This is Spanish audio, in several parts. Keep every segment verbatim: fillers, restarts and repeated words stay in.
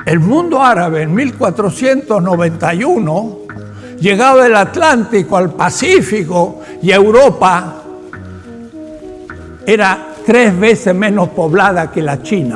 El mundo árabe en mil cuatrocientos noventa y uno llegaba del Atlántico al Pacífico y Europa era tres veces menos poblada que la China.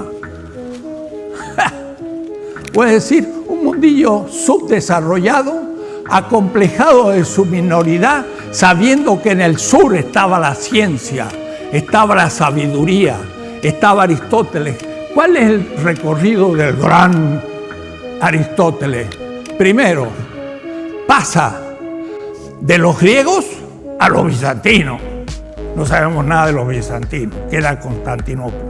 Puede decir, un mundillo subdesarrollado, acomplejado de su minoridad, sabiendo que en el sur estaba la ciencia, estaba la sabiduría, estaba Aristóteles. ¿Cuál es el recorrido del gran Aristóteles? Primero, pasa de los griegos a los bizantinos. No sabemos nada de los bizantinos, que era Constantinopla.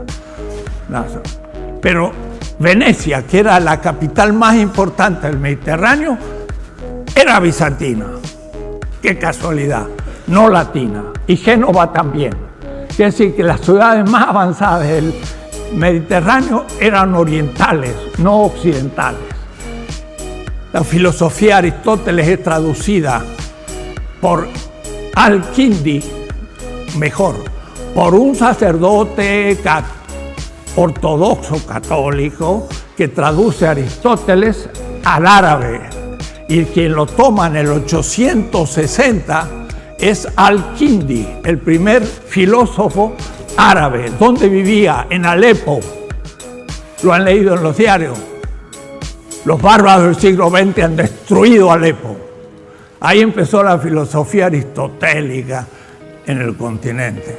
Pero Venecia, que era la capital más importante del Mediterráneo, era bizantina. Qué casualidad, no latina. Y Génova también. Quiere decir que las ciudades más avanzadas del Mediterráneo eran orientales, no occidentales. La filosofía de Aristóteles es traducida por Al-Kindi, mejor, por un sacerdote ortodoxo católico que traduce a Aristóteles al árabe, y quien lo toma en el ochocientos sesenta es Al-Kindi, el primer filósofo árabe. ¿Dónde vivía? En Alepo. Lo han leído en los diarios. Los bárbaros del siglo veinte han destruido Alepo. Ahí empezó la filosofía aristotélica en el continente.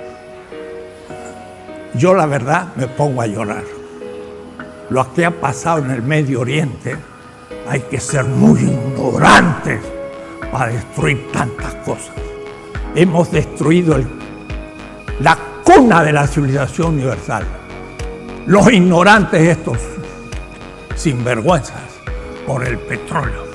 Yo, la verdad, me pongo a llorar. Lo que ha pasado en el Medio Oriente, hay que ser muy ignorantes para destruir tantas cosas. Hemos destruido el, la cuna de la civilización universal. Los ignorantes estos, sinvergüenzas, por el petróleo.